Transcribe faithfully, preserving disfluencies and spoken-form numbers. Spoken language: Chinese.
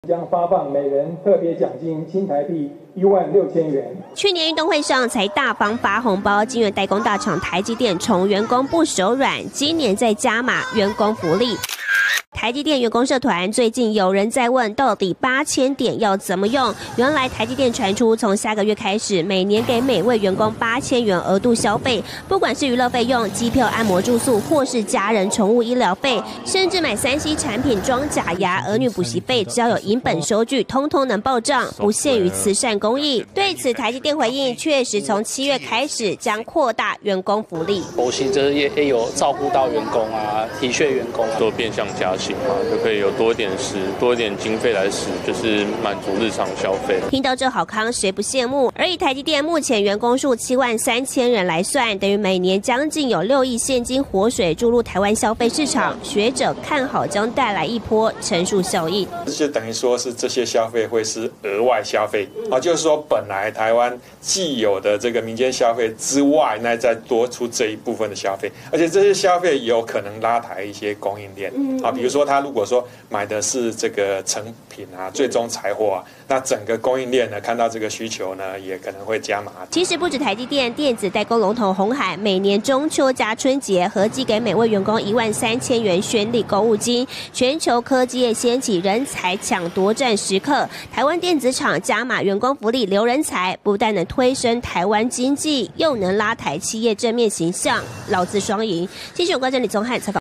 将发放每人特别奖金新台币一万六千元。 去年运动会上才大方发红包，晶圆代工大厂台积电宠员工不手软，今年再加码员工福利。台积电员工社团最近有人在问，到底八千点要怎么用？原来台积电传出，从下个月开始，每年给每位员工八千元额度消费，不管是娱乐费用、机票、按摩、住宿，或是家人宠物医疗费，甚至买三 C 产品、装假牙、儿女补习费，只要有银本收据，通通能报账，不限于慈善公益。对此，台积电回应，确实从七月开始将扩大员工福利。 我行这也也有照顾到员工啊，体恤员工啊， 做变相加薪嘛，就可以有多一点使，多一点经费来使，就是满足日常消费。 听到这好康，谁不羡慕？而以台积电目前员工数七万三千人来算，等于每年将近有六亿现金活水注入台湾消费市场。学者看好将带来一波乘数效应， 就等于说是这些消费会是额外消费啊，就是说本来台湾既有的这个民间消费之外，那再多出这一部分的消费，而且这些消费有可能拉抬一些供应链啊，比如说他如果说买的是这个成品啊，最终财货啊，那整个供应链呢看到这个需求呢，也可能会加码。 其实不止台积电，电子代工龙头鸿海每年中秋加春节合计给每位员工一万三千元宣礼购物金。全球科技业掀起人才抢夺战时刻，台湾电子厂加码员工福利留人才，不但能推升台湾经济，又能拉抬企业正面形象，劳资双赢。继续有关整理综合采访。